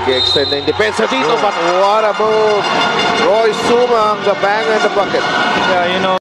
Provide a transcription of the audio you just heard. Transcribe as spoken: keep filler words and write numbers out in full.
Nag-extend na yung depensa dito, Oh. but what a move. Roy Sumang, the banger in the bucket. Yeah, you know.